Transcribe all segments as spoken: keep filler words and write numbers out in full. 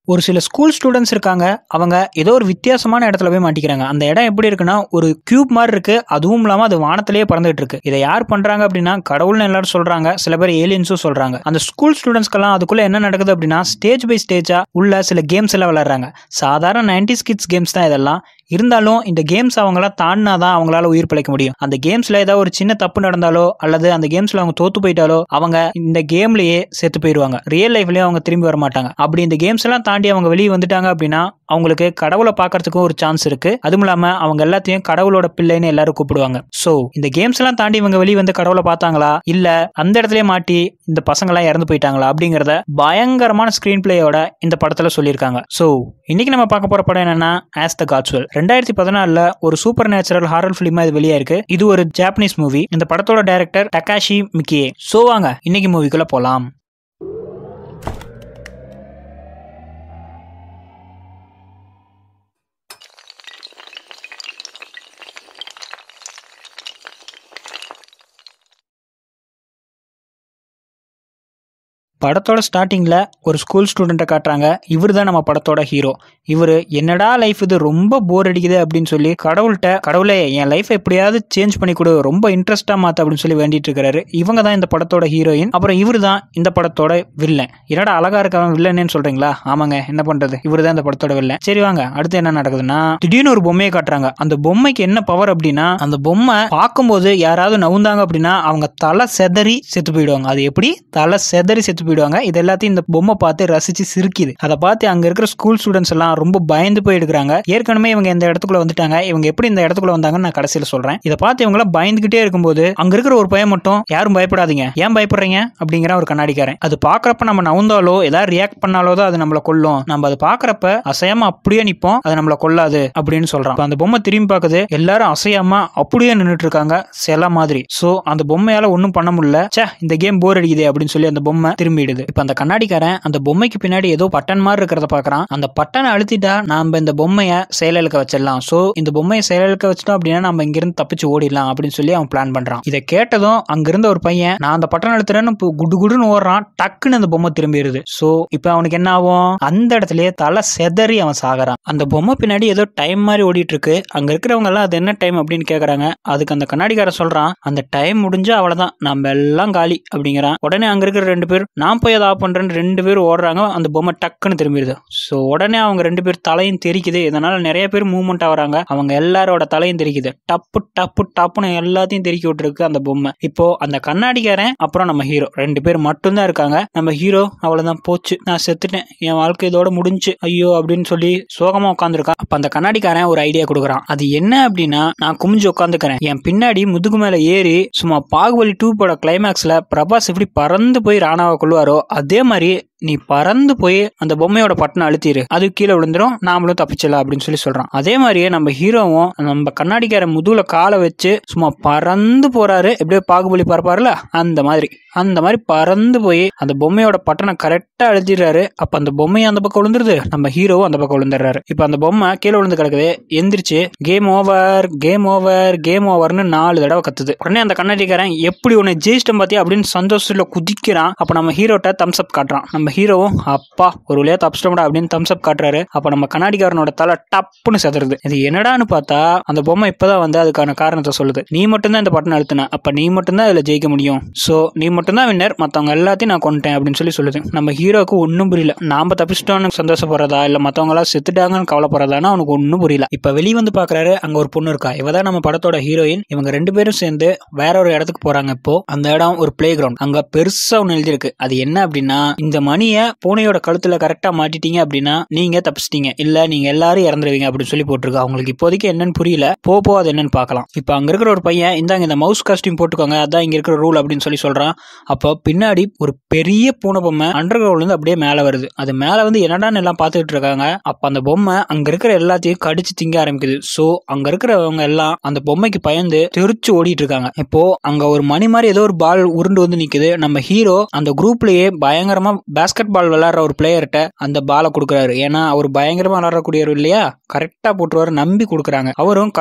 ஒரு சில school students இருக்காங்க, அவங்க ஏதோ ஒரு வித்தியாசமான இடத்துல போய் மாட்டிக்கிறாங்க. அந்த இடம் எப்படி இருக்குன்னா ஒரு கியூப் மாதிரி இருக்கு, அதுவும் இல்லாம அது வானத்திலேயே பறந்துட்டு இருக்கு. இதை யார் பண்றாங்க அப்படின்னா கடவுள்னு எல்லாரும் சொல்றாங்க, சில பேர் ஏலியன்ஸும் சொல்றாங்க. அந்த ஸ்கூல் ஸ்டூடெண்ட்ஸ்க்கெல்லாம் அதுக்குள்ள என்ன நடக்குது அப்படின்னா ஸ்டேஜ் பை ஸ்டேஜா உள்ள சில கேம்ஸ் எல்லாம் விளையாடுறாங்க. சாதாரண நைன்டிஸ் கிட்ஸ் கேம்ஸ் தான் இதெல்லாம். இருந்தாலும் இந்த கேம்ஸ் அவங்கள தாண்டினாதான் அவங்களால உயிர் பிழைக்க முடியும். அந்த கேம்ஸ்ல ஏதாவது ஒரு சின்ன தப்பு நடந்தாலோ அல்லது அந்த கேம்ஸ்ல அவங்க தோத்து போயிட்டாலோ அவங்க இந்த கேம்லயே செத்து போயிடுவாங்க. ரியல் லைஃப்லயே அவங்க திரும்பி வர மாட்டாங்க. அப்படி இந்த கேம்ஸ் எல்லாம் தாண்டி அவங்க வெளியே வந்துட்டாங்க அப்படின்னா அவங்களுக்கு கடவுளை பார்க்கறதுக்கும் ஒரு சான்ஸ் இருக்கு. அதுவும் இல்லாம அவங்க எல்லாத்தையும் கடவுளோட பிள்ளைன்னு எல்லாரும் கூப்பிடுவாங்க. சோ இந்த கேம்ஸ் எல்லாம் தாண்டி இவங்க வெளியே வந்து கடவுளை பார்த்தாங்களா இல்ல அந்த இடத்துலயே மாட்டி இந்த பசங்க எல்லாம் இறந்து போயிட்டாங்களா அப்படிங்கறத பயங்கரமான ஸ்கிரீன் பிளேயோட இந்த படத்துல சொல்லியிருக்காங்க. சோ இன்னைக்கு நம்ம பார்க்க போற படம் என்னன்னா ஆஸ் த காட்ஸ் வில். ரெண்டாயிரத்தி பதினாலுல ஒரு சூப்பர் நேச்சுரல் ஹாரர் பிலிமா இது வெளியா இருக்கு. இது ஒரு ஜாப்பனீஸ் மூவி. இந்த படத்தோட டைரக்டர் டகாஷி மிக்கே. சோ வாங்க இன்னைக்கு மூவிக்குள்ள போலாம். படத்தோட ஸ்டார்டிங்ல ஒரு ஸ்கூல் ஸ்டூடெண்ட்டை காட்டுறாங்க. இவர் தான் நம்ம படத்தோட ஹீரோ. இவர் என்னடா லைஃப் இது ரொம்ப போர் அடிக்குது அப்படின்னு சொல்லி கடவுள்கிட்ட கடவுளே என் லைஃப் எப்படியாவது சேஞ்ச் பண்ணி கொடு, ரொம்ப இன்ட்ரெஸ்டா மாத்த அப்படின்னு சொல்லி வேண்டிட்டு இருக்காரு. இவங்க தான் இந்த படத்தோட ஹீரோயின். அப்புறம் இவர் தான் இந்த படத்தோட வில்லன். என்னடா அழகா இருக்கவன் வில்லன்னு சொல்றீங்களா? ஆமாங்க, என்ன பண்றது, இவர் தான் இந்த படத்தோட வில்லன். சரி வாங்க அடுத்து என்ன நடக்குதுன்னா திடீர்னு ஒரு பொம்மையை காட்டுறாங்க. அந்த பொம்மைக்கு என்ன பவர் அப்படின்னா அந்த பொம்மை பார்க்கும்போது யாராவது நவுந்தாங்க அப்படின்னா அவங்க தலை செதறி செத்து போயிடுவாங்க. அது எப்படி தலை செதறி செத்து போயிடுவாங்க. இது எல்லாத்தையும் இந்த பொம்மை பார்த்து ரசிச்சு சிரிக்குது. அதை பார்த்து அங்க இருக்கிற ஸ்கூல் ஸ்டூடெண்ட்ஸ் எல்லாம் ரொம்ப பயந்து போய் எடுக்கிறாங்க. ஏற்கனவே இவங்க இந்த இடத்துக்குள்ள வந்துட்டாங்க. இவங்க எப்படி இந்த இடத்துக்குள்ள வந்தாங்கன்னு நான் கடைசியில் சொல்றேன். இதை பார்த்து இவங்க எல்லாம் பயந்துகிட்டே இருக்கும்போது அங்க இருக்கிற ஒரு பையன் மட்டும் யாரும் பயப்படாதீங்க, ஏன் பயப்படுறீங்க அப்படிங்கிற ஒரு கண்ணாடிக்காரன். அது பாக்குறப்ப நம்ம நவுந்தாலோ ஏதாவது ரியாக்ட் பண்ணாலோ தான் அது நம்மளை கொல்லும். நம்ம அது பாக்குறப்ப அசையாம அப்படியே நிப்போம், அது நம்மளை கொல்லாது அப்படின்னு சொல்றான். அந்த பொம்மை திரும்பி பார்க்குது, எல்லாரும் அசையாம அப்படியே நின்றுட்டு இருக்காங்க சில மாதிரி. சோ அந்த பொம்மையால ஒன்னும் பண்ண முடியல. சே இந்த கேம் போர் அடிக்குது அப்படின்னு சொல்லி அந்த பொம்மை திரும்பிடுது. இப்ப அந்த கண்ணாடிக்காரன் அந்த பொம்மைக்கு பின்னாடி ஏதோ பட்டன் மாதிரி இருக்கிறத பாக்குறான். அந்த பட்டனை அழுத்திட்டா நாம இந்த பொம்மையை செயலிழக்க வச்சிடலாம். சோ இந்த பொம்மையை செயலிழக்க வச்சிட்டோம் அப்படின்னா நம்ம இங்க இருந்து தப்பிச்சு ஓடிடலாம் அப்படின்னு சொல்லி அவன் பிளான் பண்றான். இதை கேட்டதும் அங்க இருந்த ஒரு பையன் நான் அந்த பட்டன் அழுத்துறேன்னு குடு குடுன்னு ஓடுறான். டக்குன்னு அந்த பொம்மை திரும்பிடுது. சோ இப்ப அவனுக்கு என்ன ஆகும், அந்த இடத்துலயே தலை செதறி அவன் சாகுறான். அந்த பொம்மை பின்னாடி ஏதோ டைம் மாதிரி ஓடிட்டு இருக்கு. அங்க இருக்கிறவங்க எல்லாம் அது என்ன டைம் அப்படின்னு கேக்குறாங்க. அதுக்கு அந்த கண்ணாடிக்காரன் சொல்றான் அந்த டைம் முடிஞ்சா அவ்வளவுதான், நம்ம எல்லாம் காலி அப்படிங்கிறான். உடனே அங்க இருக்கிற ரெண்டு பேர் நான் போய் அதை ஆஃப் பண்றேன்னு ரெண்டு பேரும் ஓடுறாங்க. அந்த பொம்மை டக்குன்னு திரும்பிடுது. சோ உடனே அவங்க ரெண்டு பேர் தலையும் தெரிக்குது. இதனால நிறைய பேர் மூவ்மெண்ட் ஆகுறாங்க. அவங்க எல்லாரோட தலையும் தெரிக்குது. டப்பு டப்பு டப்புன்னு எல்லாத்தையும் தெரிக்கி விட்டுருக்கு அந்த பொம்மை. இப்போ அந்த கண்ணாடிக்காரன் அப்புறம் நம்ம ஹீரோ ரெண்டு பேர் மட்டும்தான் இருக்காங்க. நம்ம ஹீரோ அவ்வளவுதான், போச்சு நான் செத்துட்டேன், என் வாழ்க்கை இதோட முடிஞ்சு ஐயோ அப்படின்னு சொல்லி சோகமா உட்காந்துருக்கான். அப்ப அந்த கண்ணாடிக்காரன் ஒரு ஐடியா கொடுக்குறான். அது என்ன அப்படின்னா நான் குமிஞ்சு உட்காந்துக்கிறேன், என் பின்னாடி முதுகு மேல ஏறி சும்மா பாகுபலி டூ பட கிளைமேக்ஸ்ல பிரபாஸ் எப்படி பறந்து போய் ராணாவை கொள்வாரோ அதே மாதிரி நீ பறந்து போய் அந்த பொம்மையோட பட்டனை அழுத்திரு, அது கீழே விழுந்துரும், நாமளும் தப்பிச்சலாம் அப்படின்னு சொல்லி சொல்றான். அதே மாதிரியே நம்ம ஹீரோவும் நம்ம கண்ணாடிக்கார முதுகுல காலை வச்சு சும்மா பறந்து போறாரு. எப்படியோ பாகுபலி பறப்பாருல அந்த மாதிரி அந்த மாதிரி பறந்து போய் அந்த பொம்மையோட பட்டனை கரெக்டா அழுத்திடுறாரு. அப்ப அந்த பொம்மையை அந்த பக்கம் விழுந்துருது, நம்ம ஹீரோவும் அந்த பக்கம் விழுந்துடுறாரு. இப்ப அந்த பொம்மை கீழே விழுந்து கிடக்குது. எந்திரிச்சு game over game over game ஓவர்னு நாலு தடவை கத்துது. உடனே அந்த கண்ணாடிக்காரன் எப்படி உன்னை ஜெயிச்சிட்டம் பாத்தியா அப்படின்னு சந்தோஷத்துல குதிக்கிறான். அப்ப நம்ம ஹீரோட்ட தம்ஸ் அப் காட்டுறான். நம்ம ஹீரோவும் அப்பா ஒரு வழியா தப்பிச்சிட்டோம்டா அப்படின்னு தம்ஸ் அப் காட்டுறாரு. அப்ப நம்ம கண்ணாடிக்காரனோட தலை டப்புன்னு செதறுது. இது என்னடான்னு பார்த்தா அந்த பொம்மை இப்பதான் வந்து அதுக்கான காரணத்தை சொல்லுது. நீ மட்டும்தான் இந்த பட்டன் அழுத்தின, அப்ப நீ மட்டும்தான் இதுல ஜெயிக்க முடியும், சோ நீ மட்டும்தான் வின்னர், மத்தவங்க எல்லாத்தையும் நான் கொண்டேன் அப்படின்னு சொல்லி சொல்லுது. நம்ம ஹீரோக்கு ஒன்னும் புரியல. நாம தப்பிச்சிட்டோம்னு சந்தோஷப்படுறதா இல்ல மத்தவங்க எல்லாம் செத்துட்டாங்கன்னு கவலைப்படுறதான்னு அவனுக்கு ஒன்னும் புரியல. இப்ப வெளியே வந்து பாக்குறாரு, அங்க ஒரு பொண்ணு இருக்கா. இவதான் நம்ம படத்தோட ஹீரோயின். இவங்க ரெண்டு பேரும் சேர்ந்து வேற ஒரு இடத்துக்கு போறாங்க. இப்போ அந்த இடம் ஒரு பிளே கிரவுண்ட். அங்க பெருசா ஒன்னு எழுதி இருக்கு. அது என்ன அப்படின்னா இந்த மணிய பூனையோட கழுத்துல கரெக்டா மாட்டிட்டீங்க அப்படின்னா நீங்க தப்பிச்சிட்டீங்க, இல்ல நீங்க எல்லாரும் இறந்துருவீங்க அப்படின்னு சொல்லி போட்டிருக்கு. அவங்களுக்கு இப்போதைக்கு என்னன்னு புரியல, போ போ அது என்னன்னு பாக்கலாம். இப்ப அங்க இருக்கிற ஒரு பையன் இந்தாங்க இந்த மவுஸ் காஸ்டியூம் போட்டுக்கோங்க, அதான் இங்க இருக்கிற ரூல் அப்படின்னு சொல்லி சொல்றான். அப்போ பின்னாடி ஒரு பெரிய பூனை பொம்மை அண்டர் கிரவுண்ட்ல இருந்து அப்படியே மேல வருது. அது மேல வந்து என்னடான்னு எல்லாம் பாத்துக்கிட்டு இருக்காங்க. அப்ப அந்த பொம்மை அங்க இருக்கிற எல்லாத்தையும் கடிச்சு திங்க ஆரம்பிக்குது. சோ அங்க இருக்கிறவங்க எல்லாம் அந்த பொம்மைக்கு பயந்து தெரிச்சு ஓடிட்டு இருக்காங்க. இப்போ அங்க ஒரு மணி மாதிரி ஏதோ ஒரு பால் உருண்டு வந்து நிக்குது. நம்ம ஹீரோ அந்த குரூப்லயே பயங்கரமா பேஸ்கெட் பால் விளையாடுற ஒரு பிளேயர்கிட்ட அந்த பாலை கொடுக்குறாரு. ஏன்னா அவர் பயங்கரமா விளையாடக்கூடியவர் இல்லையா, கரெக்டா போட்டுருவாரு நம்பி கொடுக்குறாங்க. அவரும் கரெக்ட்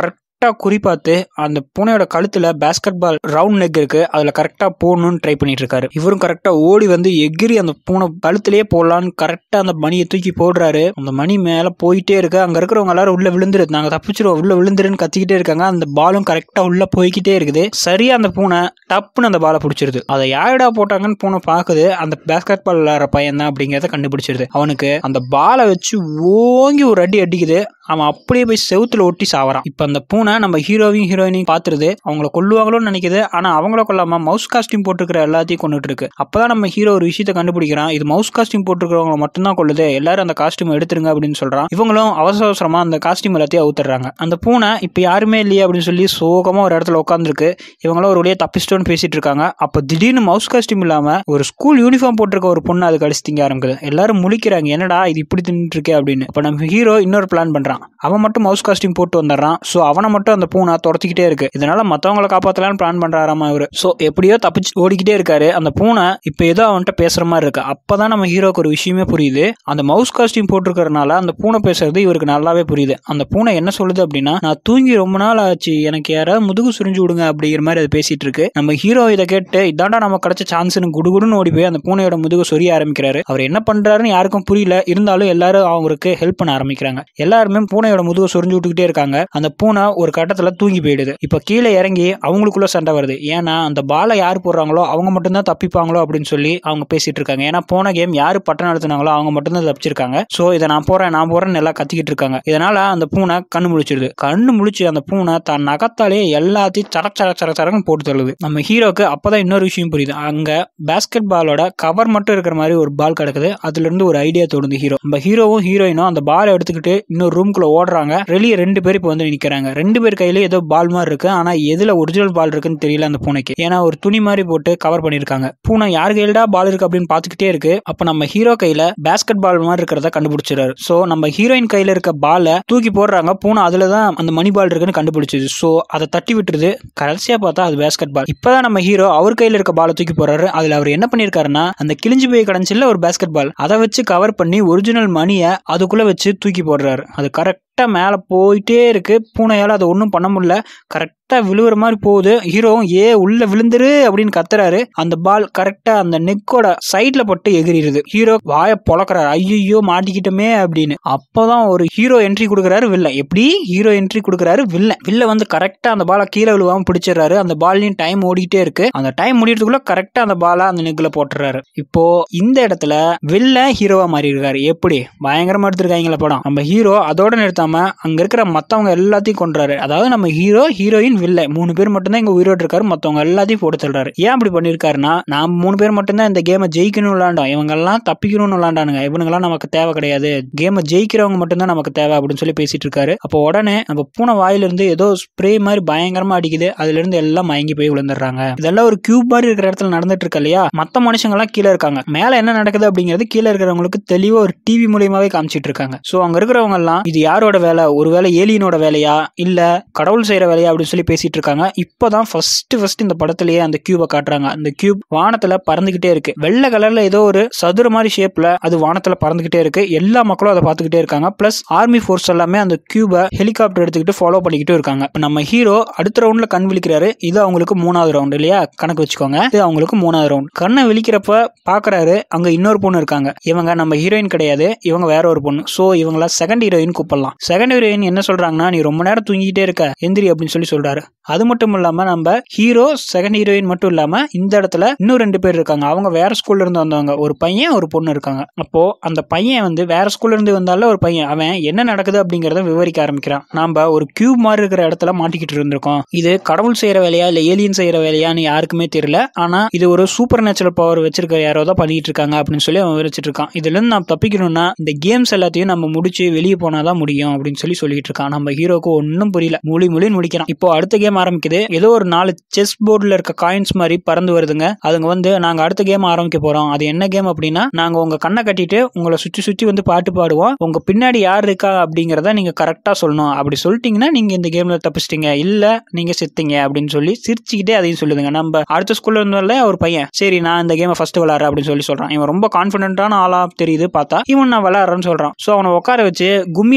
கரெக்டா குறிப்பாத்து அந்த பூனையோட கழுத்துல பேஸ்கெட் பால் ரவுண்ட் நெக் இருக்கு, அதுல கரெக்டா போடணும்னு ட்ரை பண்ணிட்டு இருக்காரு. இவரும் கரெக்டா ஓடி வந்து எகிரி அந்த பூனை கழுத்திலேயே போடலான்னு கரெக்டா அந்த மணியை தூக்கி போடுறாரு. அந்த மணி மேல போயிட்டே இருக்கு. அங்க இருக்கிறவங்க எல்லாரும் உள்ள விழுந்துரு, நாங்க தப்பிச்சிருவோம், உள்ள விழுந்துருன்னு கத்திக்கிட்டே இருக்காங்க. அந்த பாலும் கரெக்டா உள்ள போய்கிட்டே இருக்குது. சரியா அந்த பூனை டப்புன்னு அந்த பாலை பிடிச்சிருது. அதை யாருடா போட்டாங்கன்னு பூனை பாக்குது. அந்த பேஸ்கெட் பால் விளையாடுற பையன் தான் அப்படிங்கறத கண்டுபிடிச்சிருது. அவனுக்கு அந்த பாலை வச்சு ஓங்கி ஒரு அடி அடிக்குது. அவன் அப்படியே போய் செவுத்துல ஒட்டி சாவறான். இப்ப அந்த பூனை நம்ம ஹீரோவையும் ஹீரோயினையும் பாத்துருது. அவங்கள கொல்லுவாங்களோன்னு நினைக்குது. ஆனா அவங்கள கொல்லாம மவுஸ் காஸ்டியூம் போட்டுருக்கிற எல்லாத்தையும் கொண்டுட்டு இருக்கு. அப்பதான் நம்ம ஹீரோ ஒரு விஷயத்த கண்டுபிடிக்கிறான். இது மவுஸ் காஸ்டியூம் போட்டுருக்கிறவங்க மட்டும்தான் கொள்ளுது, எல்லாரும் அந்த காஸ்டியூம் எடுத்துருங்க அப்படின்னு சொல்றான். இவங்களும் அவசர அவசரமா அந்த காஸ்டியூம் எல்லாத்தையும் அவுத்துறாங்க. அந்த பூனை இப்ப யாருமே இல்லையே அப்படின்னு சொல்லி சோகமா ஒரு இடத்துல உட்காந்துருக்கு. இவங்களும் ஒரு வழியா தப்பிச்சிட்டோன்னு பேசிட்டு இருக்காங்க. அப்ப திடீர்னு மவுஸ் காஸ்டியூம் இல்லாம ஒரு ஸ்கூல் யூனிஃபார்ம் போட்டிருக்க ஒரு பொண்ணு அது கடிச்சு திங்க ஆரம்பிக்குது. எல்லாரும் முழிக்கிறாங்க, என்னடா இது இப்படி தின்னுட்டு இருக்கே அப்படின்னு. அப்ப நம்ம ஹீரோ இன்னொரு பிளான் பண்றான். அவன் மட்டும் மவுஸ் காஸ்டியூம் போட்டு வந்துடுறான். சோ அவனை மட்டும் அந்த பூனை துரத்திக்கிட்டே இருக்கு. இதனால மத்தவங்களை காப்பாத்தலான்னு பிளான் பண்றாராமா இவரு. சோ எப்படியோ தப்பிச்சு ஓடிக்கிட்டே இருக்காரு. அந்த பூனை இப்ப ஏதோ அவன்கிட்ட பேசுற மாதிரி இருக்கு. அப்பதான் நம்ம ஹீரோக்கு ஒரு விஷயமே புரியுது. அந்த மவுஸ் காஸ்டியூம் போட்டிருக்கிறதுனால அந்த பூனை பேசுறது இவருக்கு நல்லாவே புரியுது. அந்த பூனை என்ன சொல்லுது அப்படின்னா, நான் தூங்கி ரொம்ப நாள் ஆச்சு, எனக்கு யாராவது முதுகு சுரிஞ்சு விடுங்க அப்படிங்கிற மாதிரி அது பேசிட்டு இருக்கு. நம்ம ஹீரோ இதை கேட்டு இதாண்டா நம்ம கிடைச்ச சான்ஸ்னு குடுகுடுன்னு ஓடி போய் அந்த பூனையோட முதுகு சொரிய ஆரம்பிக்கிறாரு. அவர் என்ன பண்றாருன்னு யாருக்கும் புரியல. இருந்தாலும் எல்லாரும் அவருக்கு ஹெல்ப் பண்ண ஆரம்பிக்கிறாங்க. எல்லாருமே பூனையோட முதுகு சொரிஞ்சு விட்டுக்கிட்டே இருக்காங்க. அந்த பூனை ஒரு கட்டத்துல தூங்கி போயிடுது. இப்ப கீழே இறங்கி அவங்களுக்குள்ள சண்டை வருது. ஏன்னா அந்த பாலை யாரு போடுறாங்களோ அவங்க மட்டும்தான் தப்பிப்பாங்களோ அப்படின்னு சொல்லி அவங்க பேசிட்டு இருக்காங்க. ஏன்னா போன கேம் யாரு பட்டம் நடத்தினாங்களோ அவங்க மட்டும்தான் தப்பிச்சிருக்காங்க. சோ இதை நான் போறேன் நான் போறேன்னு எல்லாம் கத்திக்கிட்டு இருக்காங்க. இதனால அந்த பூனை கண்ணு முழிச்சிருது. கண்ணு முழிச்சு அந்த பூனை தன் நகத்தாலே எல்லாத்தையும் சரக் சரக் சரக் சரக்குன்னு போட்டு தள்ளுது. நம்ம ஹீரோக்கு அப்பதான் இன்னொரு விஷயம் புரியுது. அங்க பேஸ்கெட் பாலோட கவர் மட்டும் இருக்கிற மாதிரி ஒரு பால் கிடக்குது. அதுல இருந்து ஒரு ஐடியா தோணுது ஹீரோ. நம்ம ஹீரோவும் ஹீரோயினும் அந்த பாலை எடுத்துக்கிட்டு இன்னொரு ரூம்குள்ள ஓடுறாங்க. வெளியே ரெண்டு பேர் இப்ப வந்து நிக்கிறாங்க. ரெண்டு பேர் கையில ஏதோ பால் மாதிரி இருக்கு. ஆனா எதுல ஒரிஜினல் பால் இருக்குன்னு தெரியல அந்த பூனைக்கு. ஏன்னா ஒரு துணி மாதிரி போட்டு கவர் பண்ணிருக்காங்க. பூனை யார் கையிலடா பால் இருக்கு அப்படின்னு பாத்துக்கிட்டே இருக்கு. அப்ப நம்ம ஹீரோ கையில பேஸ்கெட் பால் மாதிரி இருக்கிறத கண்டுபிடிச்சிடாரு. சோ நம்ம ஹீரோயின் கையில இருக்க பாலை தூக்கி போடுறாங்க. பூனை அதுலதான் அந்த மணி பால் இருக்குன்னு கண்டுபிடிச்சது. சோ அதை தட்டி விட்டுருது. கடைசியா பார்த்தா அது பேஸ்கெட் பால். இப்பதான் நம்ம ஹீரோ அவர் கையில இருக்க பாலை தூக்கி போறாரு. அதுல அவர் என்ன பண்ணிருக்காருன்னா, அந்த கிழிஞ்சு போய் கடைஞ்சில ஒரு பேஸ்கெட் பால் அதை வச்சு கவர் பண்ணி ஒரிஜினல் மணியை அதுக்குள்ள வச்சு தூக்கி போடுறாரு. அது கரெக்ட் மேல போயிட்டே இருக்கு. பூனையால அதை ஒன்றும் பண்ண முடியல. கரெக்டா விழுவுற மாதிரி போகுது. ஹீரோவும் ஏ உள்ள விழுந்துரு அப்படின்னு கத்துறாரு. அந்த பால் கரெக்டா அந்த நெக்கோட சைட்ல பட்டு எகிரிடுது. ஹீரோ வாய பொளக்குறாரு, ஐயோ மாட்டிக்கிட்டோமே அப்படின்னு. அப்பதான் ஒரு ஹீரோ என்ட்ரி கொடுக்குறாரு வில்லன். எப்படி ஹீரோ என்ட்ரி கொடுக்குறாரு வில்லன். வில்ல வந்து கரெக்டா அந்த பாலை கீழே விழுவாம பிடிச்சிடறாரு. அந்த பால்லையும் டைம் ஓடிட்டே இருக்கு. அந்த டைம் முடியறதுக்குள்ள கரெக்டா அந்த பாலை அந்த நெக்ல போட்டுறாரு. இப்போ இந்த இடத்துல வில்ல ஹீரோவா மாறி இருக்காரு. எப்படி பயங்கரமா எடுத்திருக்காங்களா படம். நம்ம ஹீரோ அதோட நிறுத்த அங்க இருக்கிற மத்தவங்க எல்லாத்தையும் கொன்றாரு. அதாவது நம்ம ஹீரோ ஹீரோயின் வில்ல மூணு பேர் மட்டும்தான் இங்க உயிரோடு இருக்காரு. மத்தவங்க எல்லாத்தையும் போட்டு தள்ளுறாரு. ஏன் அப்படி பண்ணிருக்காருன்னா, நாம் மூணு பேர் மட்டும்தான் இந்த கேமை ஜெயிக்கணும் விளையாண்டோம், இவங்க எல்லாம் தப்பிக்கணும்னு விளையாண்டானுங்க, இவனுங்கெல்லாம் நமக்கு தேவை கிடையாது, கேமை ஜெயிக்கிறவங்க மட்டும்தான் நமக்கு தேவை அப்படின்னு சொல்லி பேசிட்டு இருக்காரு. அப்போ உடனே நம்ம பூனை வாயிலிருந்து ஏதோ ஸ்ப்ரே மாதிரி பயங்கரமா அடிக்குது. அதுல இருந்து எல்லாம் மயங்கி போய் விழுந்துடுறாங்க. இதெல்லாம் ஒரு கியூப் மாதிரி இருக்கிற இடத்துல நடந்துட்டு இருக்கு இல்லையா. மத்த மனுஷங்க எல்லாம் கீழே இருக்காங்க. மேல என்ன நடக்குது அப்படிங்கிறது கீழே இருக்கிறவங்களுக்கு தெளிவா ஒரு டிவி மூலியமாவே காமிச்சிட்டு இருக்காங்க. சோ அங்க இருக்கிறவங்க எல்லாம் இது யாரோட வேலை, ஒருவேளை ஏலியனோட வேலையா இல்ல கடவுள் செய்யற வேலையா அப்படின்னு சொல்லி பேசிட்டு இருக்காங்க. இப்பதான் ஃபர்ஸ்ட் ஃபர்ஸ்ட் இந்த படத்திலேயே அந்த கியூபை காட்டுறாங்க. அந்த கியூப் வானத்துல பறந்துகிட்டே இருக்கு. வெள்ளை கலர்ல ஏதோ ஒரு சதுர மாதிரி ஷேப்ல அது வானத்துல பறந்துகிட்டே இருக்கு. எல்லா மக்களும் அதை பார்த்துக்கிட்டே இருக்காங்க. பிளஸ் ஆர்மி ஃபோர்ஸ் எல்லாமே அந்த கியூபை ஹெலிகாப்டர் எடுத்துக்கிட்டு ஃபாலோ பண்ணிக்கிட்டு இருக்காங்க. நம்ம ஹீரோ அடுத்த ரவுண்ட்ல கண் விழிக்கிறாரு. இது அவங்களுக்கு மூணாவது ரவுண்ட் இல்லையா, கணக்கு வச்சுக்கோங்க. இது அவங்களுக்கு மூணாவது ரவுண்ட். கண்ணை விழிக்கிறப்ப பாக்குறாரு அங்க இன்னொரு பொண்ணு இருக்காங்க. இவங்க நம்ம ஹீரோயின் கிடையாது, இவங்க வேற ஒரு பொண்ணு. சோ இவங்கள செகண்ட் ஹீரோயின் கூப்பிடலாம். செகண்ட் ஹீரோயின் என்ன சொல்றாங்கன்னா, நீ ரொம்ப நேரம் தூங்கிட்டே இருக்க, எந்திரி அப்படின்னு சொல்லி சொல்றாரு. அது மட்டும் இல்லாம நம்ம ஹீரோ செகண்ட் ஹீரோயின் மட்டும் இல்லாம இந்த இடத்துல இன்னும் ரெண்டு பேர் இருக்காங்க. அவங்க வேற ஸ்கூல்ல இருந்து வந்தவங்க, ஒரு பையன் ஒரு பொண்ணு இருக்காங்க. அப்போ அந்த பையன் வந்து வேற ஸ்கூல்ல இருந்து வந்தால ஒரு பையன், அவன் என்ன நடக்குது அப்படிங்கறத விவரிக்க ஆரம்பிக்கிறான். நாம ஒரு கியூப் மாதிரி இருக்கிற இடத்துல மாட்டிக்கிட்டு இருந்திருக்கோம். இது கடவுள் செய்யற வேலையா இல்ல ஏலியன் செய்யற வேலையான்னு யாருக்குமே தெரியல. ஆனா இது ஒரு சூப்பர் நேச்சுரல் பவர் வச்சிருக்க யாரோ தான் பண்ணிட்டு இருக்காங்க அப்படின்னு சொல்லி அவன் விவரிச்சிட்டு இருக்கான். இதுல இருந்து நாம் தப்பிக்கணும்னா இந்த கேம்ஸ் எல்லாத்தையும் நம்ம முடிச்சு வெளியே போனாதான் முடியும் அப்படின்னு சொல்லி சொல்லிட்டு இருக்கான். நம்ம ஹீரோக்கு ஒன்னும் புரியல, மொழி மொழின்னு முடிக்கிறான். இப்போ அடுத்த கேம் ஆரம்பிக்குது. ஏதோ ஒரு நாலு செஸ் போர்டுல இருக்க காயின்ஸ் மாதிரி பறந்து வருதுங்க. அதுங்க வந்து நாங்க அடுத்த கேம் ஆரம்பிக்க போறோம். அது என்ன கேம் அப்படின்னா, நாங்க உங்க கண்ணை கட்டிட்டு உங்களை சுற்றி சுற்றி வந்து பாட்டு பாடுவோம். உங்க பின்னாடி யார் இருக்கா அப்படிங்கறத நீங்க கரெக்டா சொல்லணும். அப்படி சொல்லிட்டீங்கன்னா நீங்க இந்த கேம்ல தப்பிச்சிட்டீங்க, இல்ல நீங்க செத்தீங்க அப்படின்னு சொல்லி சிரிச்சுக்கிட்டே அதையும் சொல்லுதுங்க. நம்ம அடுத்த ஸ்கூல்ல இருந்தால ஒரு பையன், சரி நான் இந்த கேமை ஃபர்ஸ்ட் விளையாடுறேன் அப்படின்னு சொல்லி சொல்றான். இவன் ரொம்ப கான்பிடென்டான ஆளா தெரியுது பார்த்தா. இவன் நான் விளையாடுறேன்னு சொல்றான். சோ அவனை உட்கார வச்சு கும்மி அடிக்கிற மாதிரி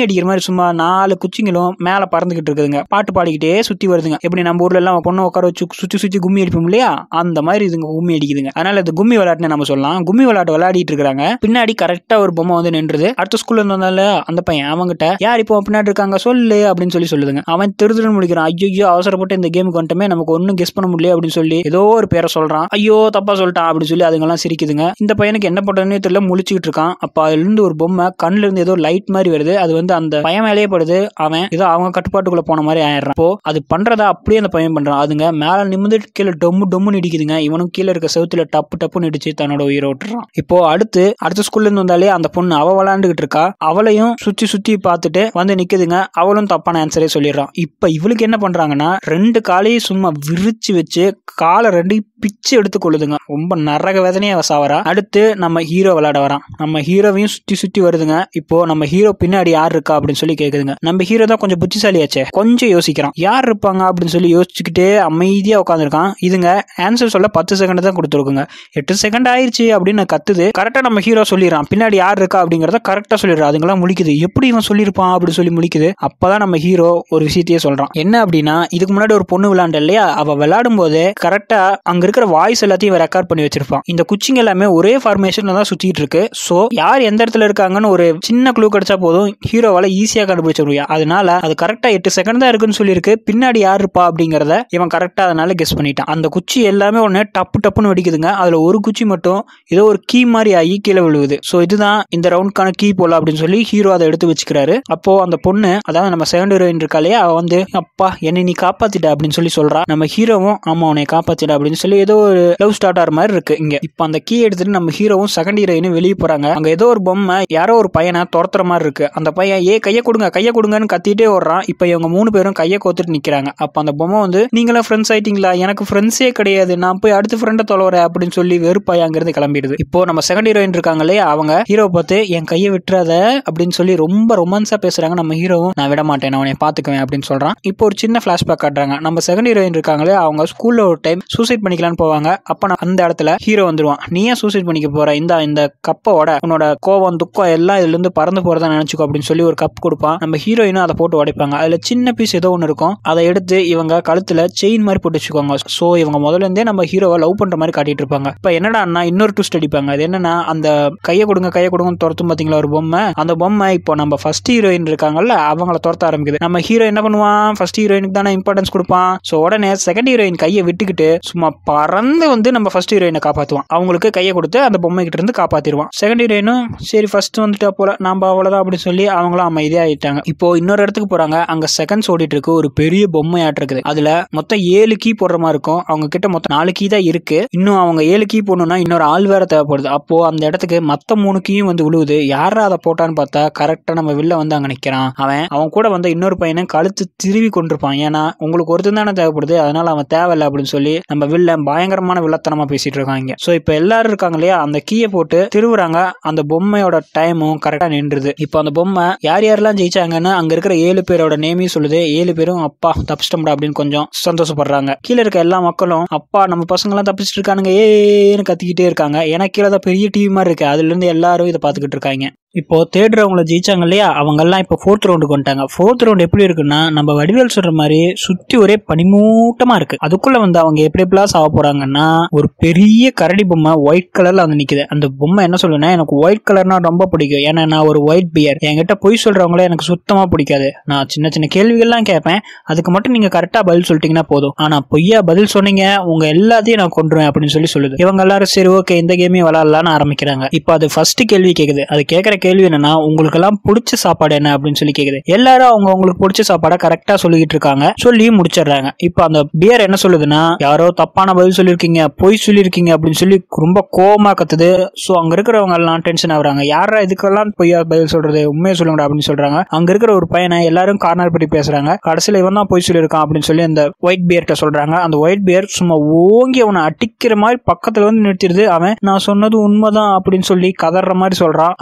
சும்மா நாலு குச்சிங்களும் மேல பறந்துகிட்டு இருக்குதுங்க. பாட்டு பாடிக்கிட்டே சுத்தி வருதுங்க. எப்படி நம்ம ஊர்ல எல்லாம் பொண்ணு உட்கார வச்சு சுத்தி சுத்தி கும்மி அடிப்போம் இல்லையா, அந்த மாதிரி இதுங்க கும்மி அடிக்குதுங்க. அதனால இது கும்மி விளையாட்டுன்னு நம்ம சொல்லலாம். கும்மி விளையாட்டு விளையாடிட்டு இருக்காங்க. பின்னாடி கரெக்டா ஒரு பொம்மை வந்து நின்றுது. அடுத்த ஸ்கூல்ல இருந்து வந்தால அந்த பையன் அவங்கிட்ட யார் இப்போ பின்னாடி இருக்காங்க சொல்லு அப்படின்னு சொல்லி சொல்லுதுங்க. அவன் திருதுன்னு முடிக்கிறான். ஐயோ அவசரப்பட்டு இந்த கேமுக்கு வந்துட்டமே, நமக்கு ஒன்னும் கெஸ் பண்ண முடியல அப்படின்னு சொல்லி ஏதோ ஒரு பேரை சொல்றான். ஐயோ தப்பா சொல்லிட்டான் அப்படின்னு சொல்லி அதுங்கெல்லாம் சிரிக்குதுங்க. இந்த பையனுக்கு என்ன பண்றதுன்னு தெரியல, முழிச்சுக்கிட்டு இருக்கான். அப்ப அதுல இருந்து ஒரு பொம்மை கண்ணுல இருந்து ஏதோ லைட் மாதிரி வருது. அது வந்து அந்த பையன் மேலேயே படுது. அவன் ஏதோ அவங்க கட்டுப்பாட்டுக்குள்ள போன மாதிரி ஆயிடுறான். அப்போ அது பண்றதா அப்படியே அந்த பையன் பண்றான். அதுங்க மேல நிமிந்து கீழே டொம்மு டொம்முன்னு இடிக்குதுங்க. இவனும் கீழே இருக்க செவுத்துல டப்பு டப்புன்னு இடிச்சு தன்னோட உயிரை விட்டுறான். இப்போ அடுத்து அடுத்த ஸ்கூல்ல இருந்து வந்தாலே அந்த பொண்ணு அவ விளையாண்டுகிட்டு இருக்கா. அவளையும் சுத்தி சுத்தி பார்த்துட்டு வந்து நிக்குதுங்க. அவளும் தப்பான ஆன்சரே சொல்லிடுறான். இப்ப இவளுக்கு என்ன பண்றாங்கன்னா, ரெண்டு காலையும் சும்மா விரிச்சு வச்சு காலை ரெண்டு பிச்சு எடுத்து கொள்ளுதுங்க. ரொம்ப நரக வேதனையா சாவரா. அடுத்து நம்ம ஹீரோ விளையாட வரான். நம்ம ஹீரோவையும் சுத்தி சுத்தி வருதுங்க. இப்போ நம்ம ஹீரோ பின்னாடி யார் இருக்கா அப்படின்னு சொல்லி கேக்குதுங்க. நம்ம ஹீரோ தான் கொஞ்சம் புத்திசாலியாச்சே, கொஞ்சம் யோசிக்கிறான். யார் இருப்பாங்க அப்படின்னு சொல்லி யோசிச்சுக்கிட்டே அமைதியா உட்காந்துருக்கான். இதுங்க ஆன்சர் சொல்ல பத்து செகண்ட் தான் கொடுத்துருக்குங்க. எட்டு செகண்ட் ஆயிடுச்சு அப்படின்னு கத்துது. கரெக்டா நம்ம ஹீரோ சொல்லிடுறான். பின்னாடி யார் இருக்கா அப்படிங்கறத கரெக்டா சொல்லிடுறான். அதுங்கெல்லாம் முழிக்குது. எப்படி இவன் சொல்லியிருப்பான் அப்படின்னு சொல்லி முழிக்குது. அப்பதான் நம்ம ஹீரோ ஒரு விஷயத்தையே சொல்றான். என்ன அப்படின்னா, இதுக்கு முன்னாடி ஒரு பொண்ணு விளையாண்ட இல்லையா, அவ விளையாடும் போது கரெக்டா அங்க இருக்கிற வாய்ஸ் எல்லாத்தையும் ரெக்கார்ட் பண்ணி வச்சிருப்பான். இந்த குச்சிங்க எல்லாமே ஒரே ஃபார்மேஷன்ல தான் சுத்திட்டு இருக்கு. சோ யார் எந்த இடத்துல இருக்காங்கன்னு ஒரு சின்ன க்ளூ கிடைச்சா போதும், ஹீரோவால ஈஸியா கண்டுபிடிச்சிருவியா. அதனால அது கரெக்டா எட்டு செகண்ட் தான் இருக்குன்னு சொல்லியிருக்கு. பின்னாடி யார் இருப்பா அப்படிங்கறத இவன் கரெக்டா அதனால கெஸ் பண்ணிட்டான். அந்த குச்சி எல்லாமே ஒண்ணு டப்பு டப்புன்னு வெடிக்குதுங்க. அதுல ஒரு குச்சி மட்டும் ஏதோ ஒரு கீ மாதிரி ஆகி கீழே விழுவுது. சோ இதுதான் இந்த ரவுண்ட்கான கீ போல அப்படின்னு சொல்லி ஹீரோ அதை எடுத்து வச்சுக்கிறாரு. அப்போ அந்த பொண்ணு, அதாவது நம்ம செகண்ட் ஹீரோயின் இருக்காளே, அவ வந்து அப்பா என்னை நீ காப்பாத்திட்ட அப்படின்னு சொல்லி சொல்றா. நம்ம ஹீரோவும் ஆமா உன்னை காப்பாத்திட்ட அப்படின்னு சொல்லி ஏதோ ஒரு லவ் ஸ்டார்ட் ஆற மாதிரி இருக்கு இங்க. இப்ப அந்த கீ எடுத்துட்டு நம்ம ஹீரோவும் செகண்ட் ஹீரோயினும் வெளியே போறாங்க. அங்க ஏதோ ஒரு பொம்மை யாரோ ஒரு பையனை துரத்துற மாதிரி இருக்கு. அந்த பையன் ஏ கைய கொடுங்க கைய கொடுங்கன்னு கத்திட்டே ஓடுறான். இப்ப இவங்க மூணு பேரும் கையை கோத்துட்டு நிக்கிறாங்க. அப்ப அந்த பொம்மை வந்து நீங்களும் ஃப்ரெண்ட்ஸ் ஆயிட்டீங்களா, எனக்கு ஃப்ரெண்ட்ஸே கிடையாது, நான் போய் அடுத்த ஃப்ரெண்டை தொலைறேன் அப்படின்னு சொல்லி வெறுப்பாய் அங்கிருந்து கிளம்பிடுது. இப்போ நம்ம செகண்ட் ஹீரோயின் இருக்காங்களே, அவங்க ஹீரோ பார்த்து என் கையை விட்டுறாத அப்படின்னு சொல்லி ரொம்ப ரொமான்ஸா பேசுறாங்க. நம்ம ஹீரோவும் நான் விட மாட்டேன், நான் உன்னை பாத்துக்குவேன் அப்படின்னு சொல்றான். இப்போ ஒரு சின்ன பிளாஷ்பேக் காட்டுறாங்க. நம்ம செகண்ட் ஹீரோயின் இருக்காங்களே, அவங்க ஸ்கூல்ல ஒரு டைம் சூசைட் பண்ணிக்கலான்னு போவாங்க. அப்ப அந்த இடத்துல ஹீரோ வந்துருவான். நீ ஏன் சூசைட் பண்ணிக்க போற, இந்த இந்த கப்போட உன்னோட கோவம் துக்கம் எல்லாம் இதுல இருந்து பறந்து போறதா நினைச்சுக்கோ அப்படின்னு சொல்லி ஒரு கப் கொடுப்பான். நம்ம ஹீரோயினும் அதை போட்டு உடைப்பாங்க. அதுல சின்ன பீஸ் ஏதோ ஒன்று இருக்கும். அதை எடுத்து இவங்க கழுத்துல செயின் மாதிரி போட்டு வச்சுக்கோங்க. சோ இவங்க முதல்ல இருந்தே நம்ம ஹீரோவை லவ் பண்ற மாதிரி காட்டிட்டு இருப்பாங்க. இப்ப என்னடா இன்னொரு ட்விஸ்ட் அடிப்பாங்க. அது என்னன்னா, அந்த கையை கொடுங்க கையை கொடுங்க துரத்தும் பாத்தீங்களா ஒரு பொம்மை, அந்த பொம்மை இப்போ நம்ம ஃபர்ஸ்ட் ஹீரோயின் இருக்காங்கல்ல அவங்கள துரத்த ஆரம்பிக்குது. நம்ம ஹீரோ என்ன பண்ணுவான், ஃபர்ஸ்ட் ஹீரோயினுக்கு தானே இம்பார்ட்டன்ஸ் கொடுப்பான். சோ உடனே செகண்ட் ஹீரோயின் கையை விட்டுக்கிட்டு சும்மா பறந்து வந்து நம்ம ஃபர்ஸ்ட் ஹீரோயினை காப்பாத்துவான். அவங்களுக்கு கையை கொடுத்து அந்த பொம்மை கிட்ட இருந்து காப்பாத்திடுவான். செகண்ட் ஹீரோயினும் சரி ஃபர்ஸ்ட் வந்துட்டா போல நாம அவ்வளவுதான் அப்படின்னு சொல்லி அவங்களும் அமைதியா ஆயிட்டாங்க. இப்போ இன்னொரு இடத்துக்கு போறாங்க. அங்க செகண்ட்ஸ் ஓடிட்டு இருக்கு. ஒரு பெரிய பொம்மை ஆட்டு இருக்குது. அதுல மொத்தம் ஏழு கீ போடுற மாதிரி இருக்கும். அவங்க கிட்ட மொத்தம் நாலு கீ தான் இருக்கு. இன்னும் அவங்க ஏழு கீ போடணும்னா இன்னொரு ஆள் வேற தேவைப்படுது. அப்போ அந்த இடத்துக்கு மத்த மூணு கீயும் வந்து விழுவுது. யாரா அதை போட்டான்னு பார்த்தா கரெக்டா நம்ம வில்ல வந்து அங்க நிக்கிறான். அவன் அவன் கூட வந்து இன்னொரு பையனை கழுத்து திருவி கொண்டிருப்பான். ஏன்னா உங்களுக்கு ஒருத்தன் தானே தேவைப்படுது, அதனால அவன் தேவையில்லை அப்படின்னு சொல்லி நம்ம வில்ல பயங்கரமான வில்லத்தனமா பேசிட்டு இருக்காங்க. சோ இப்ப எல்லாரும் இருக்காங்க இல்லையா, அந்த கீயை போட்டு திருவுறாங்க. அந்த பொம்மையோட டைமும் கரெக்டா நின்றுது. இப்போ அந்த பொம்மை யார் யாரெல்லாம் ஜெயிச்சாங்கன்னு அங்க இருக்கிற ஏழு பேரோட நேமையும் சொல்லுது. ஏழு பேரும் அப்பா தப்பிச்சிட்டோம்டா அப்படின்னு கொஞ்சம் சந்தோஷப்படுறாங்க. கீழே இருக்க எல்லா மக்களும் அப்பா நம்ம பசங்க எல்லாம் தப்பிச்சிட்டு இருக்கானுங்க ஏன்னு கத்திக்கிட்டே இருக்காங்க. ஏன்னா கீழே தான் பெரிய டிவி மாதிரி இருக்கு. அதுல இருந்து எல்லாரும் இதை பாத்துக்கிட்டு இருக்காங்க. இப்போ தேர்ட் ரவுண்ட்ல ஜெயிச்சாங்க இல்லையா, அவங்க எல்லாம் இப்போ ஃபோர்த் ரவுண்டுக்கு வந்துட்டாங்க. ஃபோர்த் ரவுண்ட் எப்படி இருக்குன்னா, நம்ம வடிவேல் சொல்ற மாதிரி சுத்தி ஒரே பனிமூட்டமா இருக்கு. அதுக்குள்ள வந்து அவங்க எப்படி எப்படிலாம் சாவ போறாங்கன்னா, ஒரு பெரிய கரடி பொம்மை ஒயிட் கலர்ல வந்து நிக்குது. அந்த பொம்மை என்ன சொல்லுன்னா, எனக்கு ஒயிட் கலர்னா ரொம்ப பிடிக்கும், ஏன்னா நான் ஒரு ஒயிட் பியர், என்கிட்ட பொய் சொல்றவங்களே எனக்கு சுத்தமா பிடிக்காது. நான் சின்ன சின்ன கேள்விகள்லாம் கேட்பேன், அதுக்கு மட்டும் நீங்க கரெக்டா பதில் சொல்லிட்டீங்கன்னா போதும். ஆனா பொய்யா பதில் சொன்னீங்க உங்க எல்லாத்தையும் நான் கொண்டுருவேன் அப்படின்னு சொல்லி சொல்லுது. இவங்க எல்லாரும் சரி ஓகே இந்த கேமே விளையாடலாம்னு ஆரம்பிக்கிறாங்க. இப்போ அது ஃபர்ஸ்ட் கேள்வி கேக்குது. அது கேட்கற கேள்வி என்னன்னா, உங்களுக்கு எல்லாம் பிடிச்ச சாப்பாடு என்ன அப்படின்னு சொல்லி கேக்குது. எல்லாரும் அவங்க உங்களுக்கு பிடிச்ச சாப்பாடை கரெக்டா சொல்லிட்டு இருக்காங்க. சொல்லி முடிச்சிடுறாங்க. இப்ப அந்த பியர் என்ன சொல்லுதுன்னா, யாரோ தப்பான பதில் சொல்லிருக்கீங்க, பொய் சொல்லிருக்கீங்க அப்படின்னு சொல்லி ரொம்ப கோவமா கத்துது. சோ அங்க இருக்கிறவங்க எல்லாம் டென்ஷன் ஆகுறாங்க. யாரா இதுக்கெல்லாம் பொய்யா பதில் சொல்றது, உண்மையை சொல்லுங்க அப்படின்னு சொல்றாங்க. அங்க இருக்கிற ஒரு பையனை எல்லாரும் கார்னர் பற்றி பேசுறாங்க. கடைசியில இவன் தான் பொய் சொல்லியிருக்கான் அப்படின்னு சொல்லி அந்த ஒயிட் பியர்ட்ட சொல்றாங்க. அந்த ஒயிட் பியர் சும்மா ஓங்கி அவனை அடிக்கிற மாதிரி பக்கத்துல வந்து நிறுத்திடுது. அவன் நான் சொன்னது உண்மைதான் அப்படின்னு சொல்லி கதற மாதிரி சொல்றான். அவனை தரை